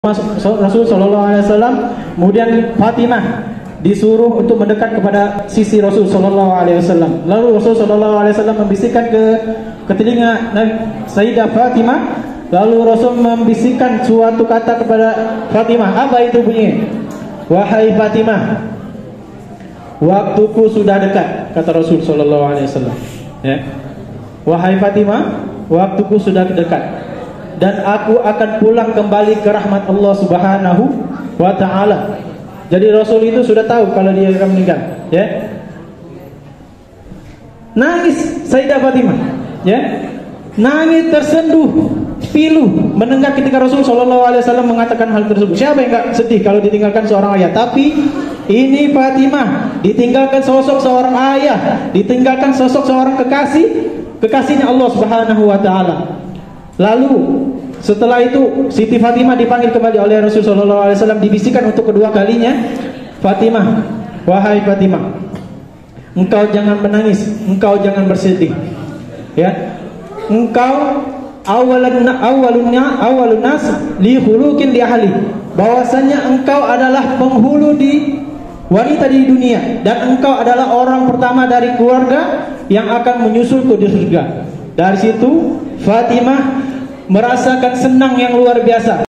Rasul Shallallahu Alaihi Wasallam. Kemudian Fatimah disuruh untuk mendekat kepada sisi Rasul Shallallahu Alaihi Wasallam. Lalu Rasul Shallallahu Alaihi Wasallam membisikkan ke telinga Sayyidah Fatimah. Lalu Rasul membisikkan suatu kata kepada Fatimah. Apa itu bunyi? Wahai Fatimah, waktuku sudah dekat, kata Rasul Shallallahu Alaihi Wasallam. Ya. Wahai Fatimah, waktuku sudah dekat. Dan aku akan pulang kembali ke rahmat Allah Subhanahu wa Ta'ala. Jadi Rasul itu sudah tahu kalau dia akan meninggal, ya. Nangis Sayyidah Fatimah, ya. Nangis tersenduh, pilu mendengar ketika Rasul Shallallahu Alaihi Wasallam mengatakan hal tersebut. Siapa yang gak sedih kalau ditinggalkan seorang ayah? Tapi ini Fatimah ditinggalkan sosok seorang ayah, ditinggalkan sosok seorang kekasihnya Allah Subhanahu wa Ta'ala. Lalu setelah itu Siti Fatimah dipanggil kembali oleh Rasul Shallallahu Alaihi Wasallam, dibisikkan untuk kedua kalinya, Fatimah, wahai Fatimah, engkau jangan menangis, engkau jangan bersedih, ya. Engkau awalun nas li khuluqin li ahli, bahwasanya engkau adalah penghulu di wanita di dunia, dan engkau adalah orang pertama dari keluarga yang akan menyusulku di surga. Dari situ Fatimah merasakan senang yang luar biasa.